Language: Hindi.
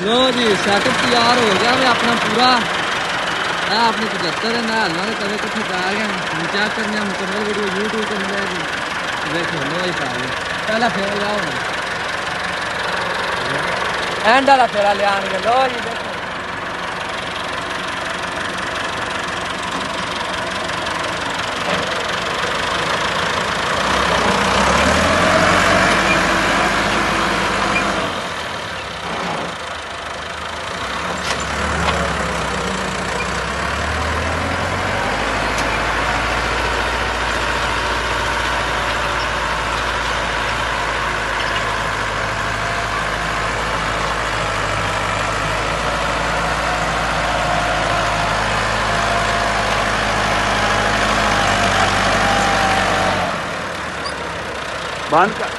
लो जी सेटअप तैयार हो गया मैं अपना पूरा है अपने 75 है नहालना तो तवे कितने आ गए हम चेक करने मुकम्मल वीडियो यूट्यूब पर मिलेगी देखो लो ही पा गए पहला फेरा लिया एंड वाला फेरा ले आएंगे लो जी देखो बंद कर